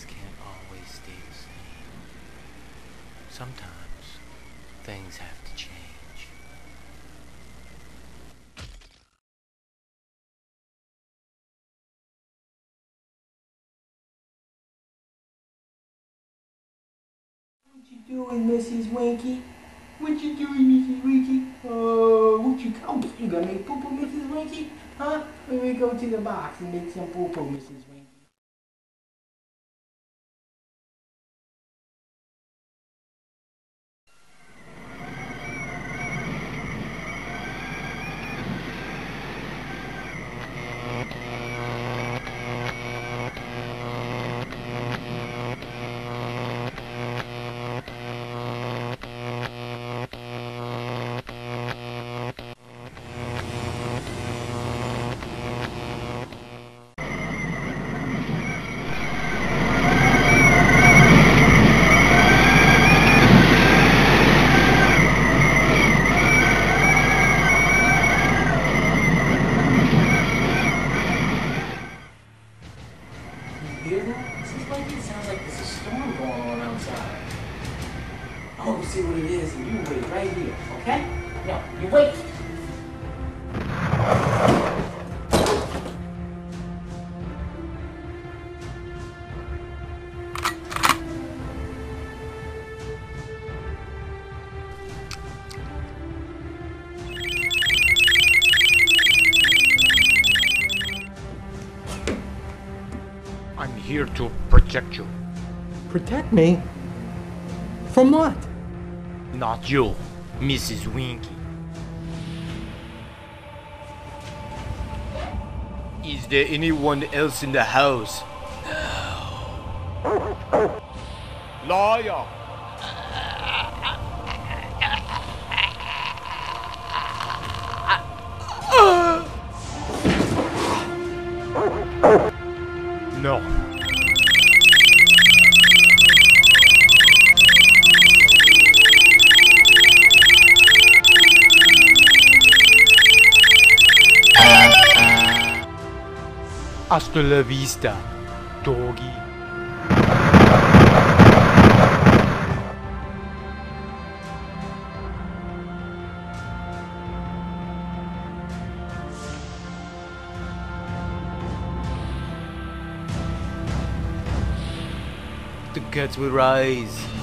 things can't always stay the same. Sometimes things have to change. What you doing, Mrs. Winky? What you doing, Mrs. Winky? Oh, what you gonna make poo-poo, Mrs. Winky? Huh? Let me go to the box and make some poo-poo, Mrs. Winky. You hear that? Mrs. Winky? It sounds like there's a storm going on outside. I'm gonna see what it is and you wait right here, okay? No, you wait. I'm here to protect you. Protect me? From what? Not you, Mrs. Winky. Is there anyone else in the house? Liar! No. Hasta la vista, doggy. The cats will rise.